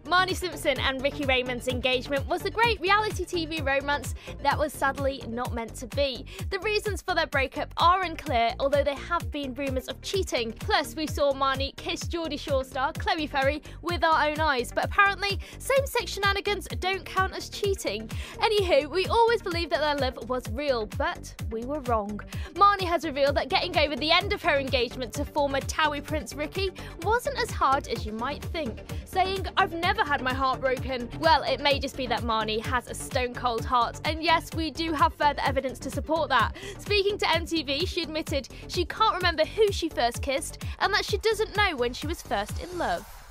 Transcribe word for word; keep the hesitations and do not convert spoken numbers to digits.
Marnie Simpson and Ricky Rayment's engagement was a great reality T V romance that was sadly not meant to be. The reasons for their breakup are unclear, although there have been rumours of cheating. Plus, we saw Marnie kiss Geordie Shore star Chloe Ferry with our own eyes, but apparently same-sex shenanigans don't count as cheating. Anywho, we always believed that their love was real, but we were wrong. Marnie has revealed that getting over the end of her engagement to former Towie Prince Ricky wasn't as hard as you might think, saying, "I've never had my heart broken." Well, it may just be that Marnie has a stone-cold heart, and yes, we do have further evidence to support that. Speaking to M T V, she admitted she can't remember who she first kissed and that she doesn't know when she was first in love.